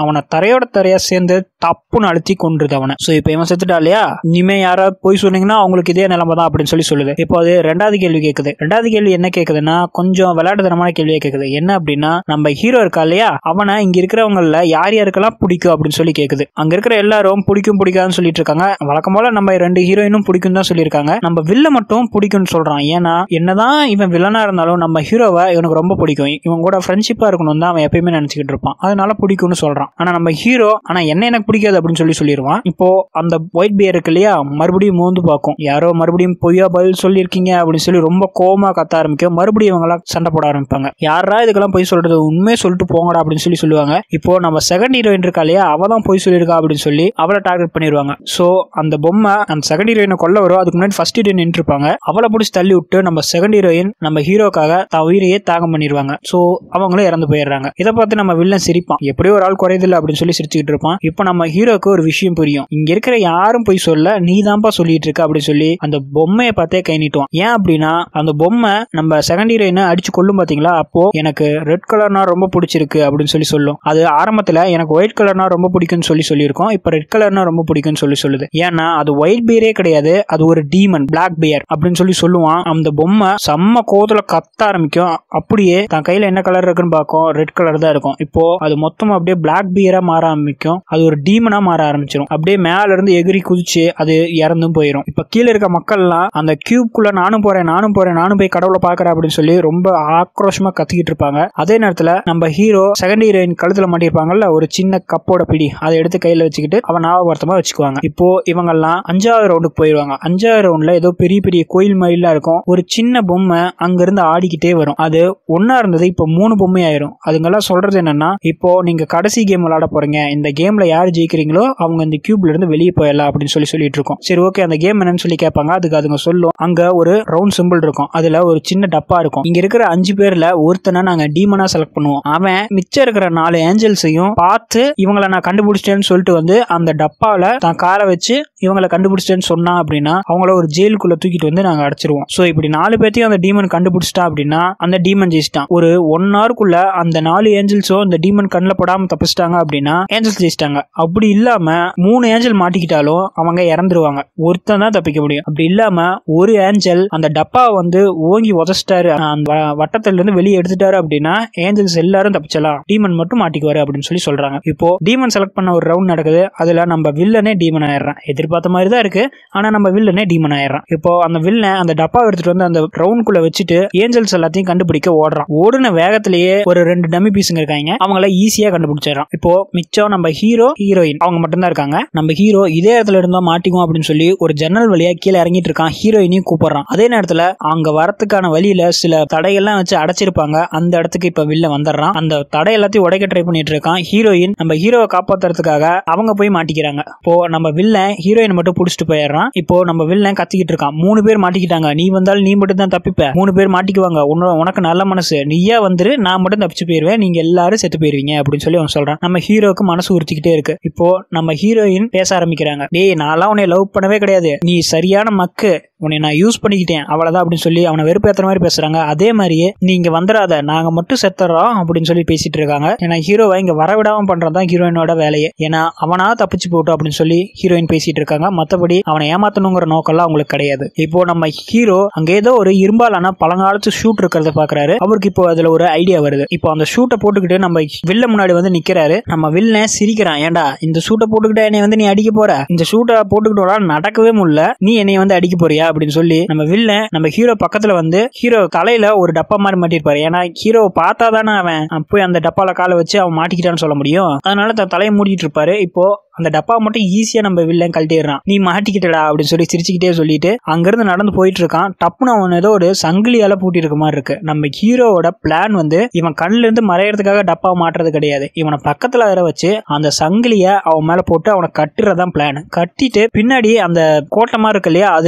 தரையோட தரையா சேர்ந்து தப்புன்னு அழுத்தி கொண்டுருது அவனை. சோ இப்ப இவன் செத்துட்டா இல்லையா, இனிமே யாராவது போய் சொன்னீங்கன்னா அவங்களுக்கு இதே நிலைமை தான் அப்படின்னு சொல்லி சொல்லுது. இப்போ அது ரெண்டாவது கேள்வி கேக்குது. ரெண்டாவது கேள்வி என்ன கேக்குதுன்னா கொஞ்சம் விளையாட்டுத்தனமான கேள்வியா கேக்குது. என்ன அப்படின்னா, நம்ம ஹீரோ இருக்கா இல்லையா, அவனை இங்க இருக்கிறவங்கள யார் யாருக்கெல்லாம் பிடிக்கும் அப்படின்னு சொல்லி கேக்குது. அங்க இருக்கிற எல்லாரும் பிடிக்கும் பிடிக்காதுன்னு சொல்லிட்டு இருக்காங்க. வழக்கம் போல நம்ம ரெண்டு ஹீரோயினும் பிடிக்கும் தான் சொல்லியிருக்காங்க. நம்ம வில்ல மட்டும் பிடிக்கும்னு சொல்றான். ஏன்னா என்னதான் இவன் வில்லனா இருந்தாலும் நம்ம ஹீரோவை இவனுக்கு ரொம்ப பிடிக்கும், இவன் கூட ஃப்ரெண்ட்ஷிப்பா இருக்கணும் தான் அவன் எப்பயுமே நினைச்சுக்கிட்டு இருப்பான். அதனால பிடிக்கும்னு சொல்றான். ஆனா நம்ம ஹீரோ ஆனா என்ன எனக்கு பிடிக்காது அப்படின்னு சொல்லி சொல்லிடுவான். இப்போ அந்த ஒயிட் பியர் இருக்கு இல்லையா, மறுபடியும் மோந்து பார்க்கும். யாரோ மறுபடியும் பொய்யா பதில் சொல்லியிருக்கீங்க அப்படின்னு சொல்லி ரொம்ப கோவமா கத்த ஆரம்பிக்கும். மறுபடியும் இவங்க எல்லாம் சண்டை போட ஆரம்பிப்பாங்க. யாரா இதுக்கெல்லாம் பொய் சொல்றது, உண்மையை சொல்லிட்டு போங்கடா அப்படின்னு சொல்லி சொல்லுவாங்க. இப்போ நம்ம செகண்ட் ஹீரோயின் இருக்கா இல்லையா, அவ தான் பொய் சொல்லியிருக்கா அப்படின்னு சொல்லி அவளை டார்கெட் பண்ணிடுவாங்க. சோ அந்த பொம்மை அந்த செகண்ட் ஹீரோயினை கொல்ல வரும். அதுக்கு முன்னாடி ஃபர்ஸ்ட் ஹீரோயின் நின்று இருப்பாங்க. அவளை பிடிச்சி தள்ளி விட்டு நம்ம செகண்ட் ஹீரோயின் நம்ம ஹீரோக்காக தான் உயிரையே தியாகம் பண்ணிடுவாங்க. சோ அவங்களும் இறந்து போயிடுறாங்க. இதை பார்த்து நம்ம வில்லன் சிரிப்பான். எப்படியோ ஒரு ஆள் குறையதில்லை அப்படின்னு சொல்லி சிரிச்சுக்கிட்டு இருப்பான். இப்போ நம்ம ஹீரோக்கு ஒரு விஷயம் புரியும். இங்க இருக்கிற யாரும் போய் சொல்ல, நீ தான்ப்பா சொல்லிட்டு இருக்க அப்படின்னு சொல்லி அந்த பொம்மையை பார்த்தே கை நீட்டுவான். ஏன் அப்படின்னா அந்த பொம்மை நம்ம செகண்ட் ஹீரோயினை அடிச்சு கொல்லும் பாத்தீங்களா, அப்போ எனக்கு ரெட் கலர்னா ரொம்ப பிடிச்சிருக்கு அப்படின்னு சொல்லி சொல்லும். அது ஆரம்பத்துல எனக்கு ஒயிட் கலர்னா ரொம்ப பிடிக்கும்னு சொல்லி சொல்லியிருக்கோம். இப்ப ரெட் கலர்னா ரொம்ப பிடிக்கும்னு சொல்லி சொல்லுது. ஏன்னா அது ஒயிட் பியரே கிடையாது, அது ஒரு டீமன், பிளாக் பியர் அப்படின்னு சொல்லி சொல்லுவான். அந்த பொம்மை செம்ம கோதுல கத்த ஆரம்பிக்கும். அப்படியே தன் கையில என்ன கலர் இருக்குன்னு பார்க்கும், ரெட் கலர் தான் இருக்கும். இப்போ அது மொத்தமா அப்படியே பிளாக் பியரா மாற ஆரம்பிக்கும். அது ஒரு டீமனா மாற ஆரம்பிச்சிடும். அப்படியே மேல இருந்து எகிரி குதிச்சு அது இறந்தும் போயிடும். இப்ப கீழே இருக்க மக்கள் எல்லாம் அந்த கியூப்குள்ள நானும் போறேன் நானும் போறேன் நானும் போய் கடவுளை பாக்குறேன் அப்படின்னு சொல்லி ரொம்ப ஆக்ரோஷமா கத்திக்கிட்டு இருப்பாங்க. அதே நேரத்துல நம்ம ஹீரோ செகண்ட் ஹீரோயின் கழுத்துல மாட்டிருப்பாங்கல்ல ஒரு சின்ன கப்போட பிடி, அதை எடுத்து கையில வச்சுக்கிட்டு அவன் ஞாபகமா வச்சுக்குவாங்க. இப்போ இவங்க எல்லாம் அஞ்சாவது ரவுண்டுக்கு போயிருவாங்க. அஞ்சாவது ரவுண்ட்ல ஏதோ பெரிய பெரிய கோயில் மாதிரிலாம் இருக்கும். ஒரு சின்ன பொம்மை அங்க இருந்து ஆடிக்கிட்டே வரும். அது ஒன்னா இருந்தது இப்ப மூணு பொம்மை ஆயிரும். அதுங்கெல்லாம் சொல்றது என்னன்னா, இப்போ நீங்க கடைசி கேம் விளையாட போறீங்க, இந்த கேம்ல யாரு ஜெயிக்கிறீங்களோ அவங்க இந்த கியூப்ல இருந்து வெளியே போயிடலாம் அப்படின்னு சொல்லி சொல்லிட்டு இருக்கோம். சரி ஓகே, அந்த கேம் என்னன்னு சொல்லி கேட்பாங்க. அதுக்கு அதுங்க சொல்லும். அங்க ஒரு ரவுண்ட் சிம்பிள் இருக்கும், அதுல ஒரு சின்ன டப்பா இருக்கும். இங்க இருக்கிற அஞ்சு பேர்ல ஒருத்தனை நாங்க டீமனா செலக்ட் பண்ணுவோம். அவன் மிச்சம் இருக்கிற நாலு ஏஞ்சல்ஸையும் பார்த்து இவங்களை நான் கண்டுபிடிச்சிட்டேன்னு சொல்லிட்டு வந்து அந்த டப்பால தான் காரை வச்சு இவங்களை கண்டுபிடிச்சிட்டேன்னு சொன்னா அப்படின்னா அவங்கள ஒரு ஜெயிலுக்குள்ள தூக்கிட்டு வந்து நாங்க அடைச்சிருவோம். சோ இப்படி நாலு பேர்த்தையும் அந்த டீமன் கண்டுபிடிச்சிட்டா அப்படின்னா அந்த டீமன் ஜெயிச்சிட்டான். ஒரு ஒன் ஹவருக்குள்ள அந்த நாலு ஏஞ்சல்ஸும் இந்த டீமன் கண்ணில் படாம தப்பிச்சிட்டாங்க அப்படின்னா ஏஞ்சல்ஸ் ஜெயிச்சிட்டாங்க. அப்படி இல்லாம மூணு ஏஞ்சல் மாட்டிக்கிட்டாலும் அவங்க இறந்துருவாங்க. ஒருத்தன் தான் தப்பிக்க முடியும். அப்படி இல்லாம ஒரு ஏஞ்சல் அந்த டப்பா வந்து ஓங்கி உதச்சிட்டாரு, அந்த வட்டத்துல இருந்து வெளியே எடுத்துட்டாரு அப்படின்னா ஏஞ்சல்ஸ் எல்லாரும் தப்பிச்சலாம், டீமன் மட்டும் மாட்டிக்குவாரு அப்படின்னு சொல்லி சொல்றாங்க. இப்போ டீமன் செலக்ட் பண்ண ஒரு ரவுண்ட் நடக்குது. அதுல நம்ம வில்லனே டீமன் ஆயிடுறான். எதிர்பார்த்த மாதிரி தான் இருக்கு, ஆனா நம்ம வில்லனே டீமன் ஆயிடுறான். இப்போ அந்த வில்லன் அந்த டப்பா எடுத்துட்டு வந்து அந்த ரவுண்ட்குள்ள வச்சுட்டு ஏஞ்சல்ஸ் எல்லாத்தையும் கண்டுபிடிக்க ஓடுறான். ஓடுன வேகத்திலேயே ஒரு ரெண்டு டம்மி பீஸுங்க இருக்காங்க, அவங்கள ஈஸியா கண்டுபிடிச்சிடறான். இப்போ மிச்சம் நம்ம ஹீரோ ஹீரோயின் அவங்க மட்டும் தான் இருக்காங்க. நம்ம ஹீரோ இதே இடத்துல இருந்தா மாட்டிக்கும் அப்படின்னு சொல்லி ஒரு ஜன்னல் வழியா கீழே இறங்கிட்டு இருக்கான். ஹீரோயினையும் கூப்பிடுறான். அதே நேரத்துல அங்க வரத்துக்கான வழியில சில தடையெல்லாம் வச்சு அடைச்சிருப்பாங்க. அந்த இடத்துக்கு இப்ப வில்ல வந்துடுறான். அந்த தடை எல்லாத்தையும் உடைக்க ட்ரை பண்ணிட்டு இருக்கான். ஹீரோயின் நம்ம ஹீரோவை காப்பாத்துறதுக்காக அவங்க போய் மாட்டிக்கிறாங்க. இப்போ நம்ம வில்லன் ஹீரோயின் மட்டும் புடிச்சிட்டு போயிடுறான். இப்போ நம்ம வில்லன் கத்திக்கிட்டு இருக்கான். மூணு பேர் மாட்டிக்கிட்டாங்க, நீ வந்தாலும் நீ மட்டும் தான் தப்பிப்ப, மூணு பேர் மாட்டிக்குவாங்க, உனக்கு நல்ல மனசு, நீயா வந்துரு, நான் மட்டும் தப்பிச்சு போயிருவேன், நீங்க எல்லாரும் செத்து போயிருவீங்க அப்படின்னு சொல்லி அவன் சொல்றான். நம்ம ஹீரோக்கு மனசு உறுத்திக்கிட்டே இருக்கு. இப்போ நம்ம ஹீரோயின் பேச ஆரம்பிக்கிறாங்க. டேய், நான்லாம் உன்னை லவ் பண்ணவே கிடையாது, நீ சரியான மக்கு, உன்னை நான் யூஸ் பண்ணிக்கிட்டேன் அவ்வளவுதான் அப்படின்னு சொல்லி அவனை வெறுப்பேற்ற மாதிரி பேசுறாங்க. அதே மாதிரியே நீங்க வந்துடாத, நாங்க மட்டும் செத்துறோம் அப்படின்னு சொல்லி பேசிட்டு இருக்காங்க. ஏன்னா ஹீரோவை இங்க வரவிடாம பண்றதுதான் ஹீரோயினோட வேலையே. ஏன்னா அவனா தப்பிச்சு போட்டோம் அப்படின்னு சொல்லி ஹீரோயின் பேசிட்டு இருக்காங்க. மத்தபடி அவனை ஏமாத்தணுங்கிற நோக்கம்லாம் அவங்களுக்கு கிடையாது. இப்போ நம்ம ஹீரோ அங்க ஏதோ ஒரு இரும்பாலான பழங்காலத்து ஷூட் இருக்கிறத பாக்குறாரு. அவருக்கு இப்போ அதுல ஒரு ஐடியா வருது. இப்போ அந்த ஷூட்டை போட்டுக்கிட்டு நம்ம வில்ல முன்னாடி வந்து நிக்கிறாரு. நம்ம வில்ல சிரிக்கிறான். ஏண்டா இந்த ஷூட்டை போட்டுக்கிட்ட என்னை வந்து நீ அடிக்க போற, இந்த ஷூட்டை போட்டுக்கிட்டோட நடக்கவே முடியல, நீ என்னை வந்து அடிக்க போறியா அப்படின்னு சொல்லி நம்ம வில்ல நம்ம ஹீரோ பக்கத்துல வந்து ஹீரோ தலையில ஒரு டப்பா மாதிரி மாட்டிருப்பாரு. ஏன்னா ஹீரோ பார்த்தா தானே அவன் போய் அந்த டப்பால காலை வச்சு அவன் மாட்டிக்கிட்டான்னு சொல்ல முடியும். அதனால தன் தலையை மூடிட்டு இருப்பாரு. இப்போ அந்த டப்பா மட்டும் ஈஸியா நம்ம வில்லன் கழட்டிடுறான். நீ மாட்டிக்கிட்டடா அப்படின்னு சொல்லி சிரிச்சுக்கிட்டே சொல்லிட்டு அங்கிருந்து நடந்து போயிட்டு இருக்கான். டப்புன்னு அவன் ஏதோ ஒரு சங்கிலியால பூட்டி இருக்க மாதிரி இருக்கு. நம்ம ஹீரோவோட பிளான் வந்து இவன் கண்ணுல இருந்து மறையறதுக்காக டப்பா மாட்டுறது கிடையாது. இவனை பக்கத்துல வர வச்சு அந்த சங்கிலிய அவன் மேல போட்டு அவனை கட்டுறதான் பிளான். கட்டிட்டு பின்னாடி அந்த கோட்டை மாதிரி இருக்கு இல்லையா, அதுல இருந்து பின்னாடி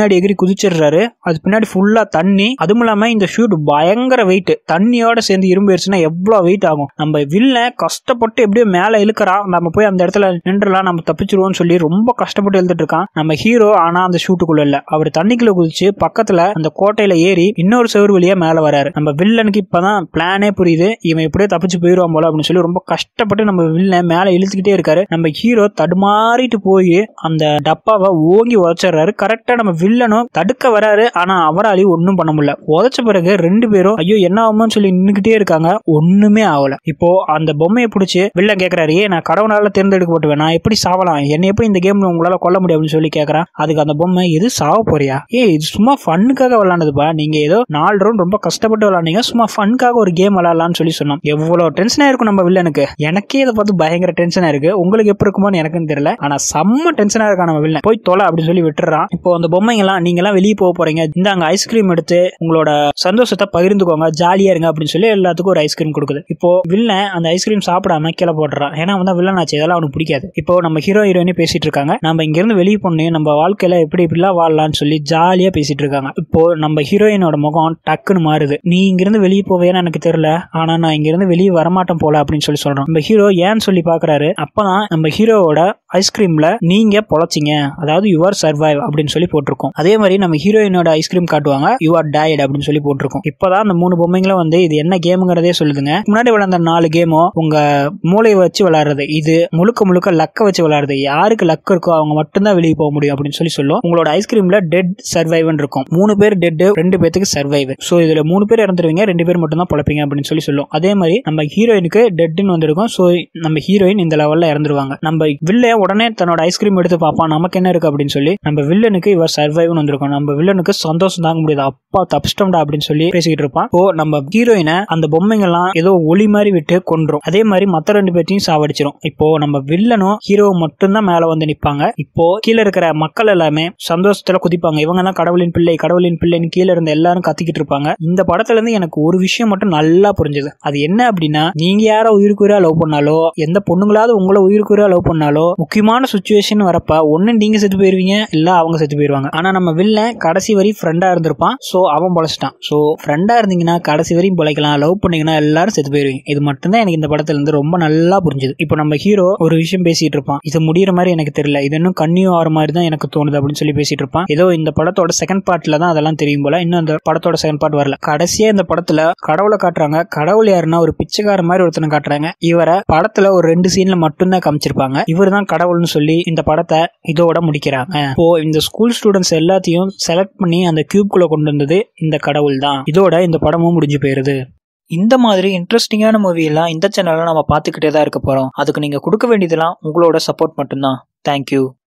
பின்னாடி எகிரி குதிச்சிடுறாரு. அது பின்னாடி ஃபுல்லா தண்ணி. அதுவும் இல்லாம இந்த ஷூட் பயங்கர வெயிட். தண்ணியோட சேர்ந்து இரும்பு ஏறிச்சுன்னா எவ்வளவு வெயிட் ஆகும். நம்ம வில்ல கஷ்டப்பட்டு எப்படியோ மேல இழுக்கிறான். நம்ம போய் அந்த இடத்துல நின்றுலாம், நம்ம தப்பிச்சிருவோம்னு சொல்லி ரொம்ப கஷ்டப்பட்டு எழுதிட்டு இருக்கான் நம்ம ஹீரோ. ஆனா அந்த ஷூட்டுக்குள்ள இல்ல, அவர் தண்ணிக்குள்ள குதிச்சு பக்கத்துல அந்த கோட்டையில ஏறி இன்னொரு செவரு வழியா மேல வராரு. நம்ம வில்லனுக்கு இப்பதான் பிளானே புரியுது, இவன் எப்படியே தப்பிச்சு போயிருவான் போல அப்படின்னு சொல்லி ரொம்ப கஷ்டப்பட்டு நம்ம வில்லன் மேல இழுத்துக்கிட்டே இருக்காரு. நம்ம ஹீரோ தடுமாறிட்டு போய் அந்த டப்பாவை ஓங்கி உதச்சிடுறாரு. கரெக்டா நம்ம வில்லனும் தடுக்க வராரு. ஆனா அவராலையும் ஒன்னும் பண்ண முடியல. உதச்ச பிறகு ரெண்டு பேரும் ஐயோ என்ன ஆகுமோன்னு சொல்லி நின்னுக்கிட்டே இருக்காங்க. ஒண்ணுமே ஆகல. இப்போ அந்த பொம்மையை பிடிச்சி வில்லன் கேக்குறாரு, ஏ நான் கடவுளால தேர்ந்தெடுக்கப்பட்டுவேன், நான் எப்படி சாவலாம், என்ன எப்படி இந்த கேம்ல உங்களால கொல்ல முடியும் அப்படின்னு சொல்லி கேக்குறான். அதுக்கு அந்த பொம்மை, எது சாவ போறியா, ஏ இது சும்மா ஃபன்னுக்காக விளையாண்டதுப்பா, நீங்க ஏதோ நாலு ரவுண்ட் ரொம்ப கஷ்டப்பட்டு விளையாண்டீங்க, சும்மா ஃபன்னுக்காக ஒரு கேம் விளையாடலாம்னு சொல்லி சொன்னோம். எவ்வளவு டென்ஷனா இருக்கும் நம்ம வில்லனுக்கு. எனக்கே இதை பார்த்து பயங்கர டென்ஷனா இருக்கு. உங்களுக்கு எப்படி இருக்குமோன்னு எனக்குன்னு தெரியல. ஆனா செம்ம டென்ஷனா இருக்கா நம்ம வில்லன். போய் தொலை அப்படின்னு சொல்லி விட்டுறான். இப்போ அந்த பொம்மைங்கெல்லாம், நீங்க எல்லாம் வெளியே போக போறீங்க, இந்தாங்க ஐஸ்கிரீம் எடுத்து உங்களோட சந்தோஷத்தை பகிர்ந்துக்கோங்க, ஜாலியா இருங்க அப்படின்னு சொல்லி எல்லாத்துக்கும் ஒரு ஐஸ்கிரீம் கொடுக்குது. இப்போ வில்லன் அந்த ஐஸ்கிரீம் சாப்பிடாம கீழே போடுறான். ஏன்னா வந்து வில்லன் ஆச்சு, இதெல்லாம் அவனுக்கு பிடிக்காது. இப்போ நம்ம ஹீரோ ஹீரோயினே பேசிட்டு இருக்காங்க. நம்ம இங்க இருந்து வெளியே போனே நம்ம வாழ்க்கையில எப்படி இப்படிலாம் வாழலாம்னு சொல்லி ஜாலியா பேசிட்டு இருக்காங்க. இப்போ நம்ம ஹீரோயினோட முகம் டக்குன்னு மாறுது. நீ இங்க இருந்து வெளியே போவேன்னு எனக்கு தெரியல, ஆனா நான் இங்க இருந்து வெளியே வரமாட்டேன் போல அப்படின்னு சொல்லி சொல்றோம். நம்ம ஹீரோ ஏன்னு சொல்லி பாக்குறாரு. அப்பதான் நம்ம ஹீரோவோட ஐஸ்கிரீம்ல நீங்க பொழைச்சிங்க, அதாவது யூ ஆர் சர்வைவ் அப்படின்னு சொல்லி போட்டிருக்கோம். அதே மாதிரி நம்ம ஹீரோயினோட ஐஸ்கிரீம் காட்டுவாங்க, யூ ஆர் டயட் அப்படின்னு சொல்லி போட்டிருக்கோம். இப்பதான் அந்த மூணு பொம்மைங்களும் வந்து இது என்ன கேமுங்கிறதே சொல்லுதுங்க. முன்னாடி விளையாண்ட நாலு கேமும் உங்க மூளையை வச்சு விளையாடுறது, இது முழுக்க முழுக்க லக்க வச்சு விளையாடுறது. யாருக்கு லக் இருக்கோ அவங்க மட்டும்தான் வெளியே போக முடியும் அப்படின்னு சொல்லி சொல்லும். உங்களோட ஐஸ்கிரீம்ல டெட் சர்வைவ் இருக்கும். மூணு பேர் டெட், ரெண்டு பேருக்கு சர்வைவ். சோ இதுல மூணு பேர் இறந்துருவீங்க, ரெண்டு பேர் மட்டும் தான் பொழைப்பீங்க அப்படின்னு சொல்லி சொல்லும். அதே மாதிரி நம்ம ஹீரோயினுக்கு டெட்னு வந்திருக்கும். சோ நம்ம ஹீரோயின் இந்த லெவல்ல இறந்துருவாங்க. நம்ம வில்ல உடனே தன்னோட ஐஸ்கிரீம் எடுத்து பார்ப்பான், நமக்கு என்ன இருக்கு அப்படின்னு சொல்லி. நம்ம வில்லனுக்கு இவர் சர்வைவ்னு வந்திருக்கும். நம்ம வில்லனுக்கு சந்தோஷம் தாங்க முடியாது, அப்பா தப்பிச்சிட்டோம்டா அப்படின்னு சொல்லி பேசிக்கிட்டு இருப்பான். இப்போ நம்ம ஹீரோயினை அந்த பொம்மைங்கெல்லாம் ஏதோ ஒளி மாதிரி விட்டு கொன்றும். அதே மாதிரி மத்த ரெண்டு பேர்த்தையும் சாவடிச்சிடும். இப்போ நம்ம வில்லனும் ஹீரோ மட்டும் தான் மேல வந்து நிப்பாங்க. இப்போ கீழே இருக்கிற மக்கள் எல்லாமே சந்தோஷத்துல குதிப்பாங்க. இவங்க தான் கடவுளின் பிள்ளை, கடவுளின் பிள்ளைன்னு கீழே இருந்த எல்லாரும் கத்திக்கிட்டு இருப்பாங்க. இந்த படத்துல இருந்து எனக்கு ஒரு விஷயம் மட்டும் நல்லா புரிஞ்சது. அது என்ன அப்படின்னா, நீங்க யார உயிருக்குறா லவ் பண்ணாலோ, எந்த பொண்ணுங்களாவது உங்களை உயிருக்குறா லவ் பண்ணாலோ, முக்கியமான சுச்சுவேஷன் வரப்ப ஒன்னு நீங்க செத்து போயிருவீங்க, இல்ல அவங்க செத்து போயிருவாங்க. ஆனா நம்ம வில்லன் கடைசி வரை ஃப்ரெண்டா இருந்திருப்பான். சோ அவன் பொழைச்சிட்டான். சோ ஃப்ரெண்டா இருந்தீங்கன்னா கடைசி வரையும் பொழைக்கலாம், லவ் பண்ணீங்கன்னா எல்லாரும் செத்து போயிருவீங்க. இது மட்டும் தான் எனக்கு இந்த படத்துல இருந்து ரொம்ப நல்லா புரிஞ்சுது. இப்போ நம்ம ஹீரோ ஒரு விஷயம் பேசிட்டு இருப்பான், இது முடியற மாதிரி எனக்கு தெரியல, இது இன்னும் கன்னியூ ஆகிற மாதிரி தான் எனக்கு தோணுது அப்படின்னு சொல்லி பேசிட்டு இருப்பான். ஏதோ இந்த படத்தோட செகண்ட் பார்ட்ல தான் அதெல்லாம் தெரியும் போல. இன்னும் அந்த படத்தோட செகண்ட் பார்ட் வரல. கடைசியா இந்த படத்துல கடவுளை காட்டுறாங்க. கடவுள் யாருன்னா ஒரு பிச்சைக்கார மாதிரி ஒருத்தனை காட்டுறாங்க. இவரை படத்துல ஒரு ரெண்டு சீன்ல மட்டும்தான் காமிச்சிருப்பாங்க. இவர் தான் கடவுள்னு சொல்லி இந்த படத்தை இதோட முடிக்கிறாங்க. இப்போ இந்த ஸ்கூல் ஸ்டூடெண்ட்ஸ் எல்லாத்தையும் செலக்ட் பண்ணி அந்த கியூப்குள்ள கொண்டு வந்தது இந்த கடவுள் தான். இதோட இந்த படமும் முடிஞ்சு போயிருது. இந்த மாதிரி இன்ட்ரெஸ்டிங்கான மூவி எல்லாம் இந்த சேனல்ல நம்ம பார்த்துக்கிட்டே தான் இருக்க போறோம். அதுக்கு நீங்க கொடுக்க வேண்டியதெல்லாம் உங்களோட சப்போர்ட் மட்டும்தான். தேங்க்யூ.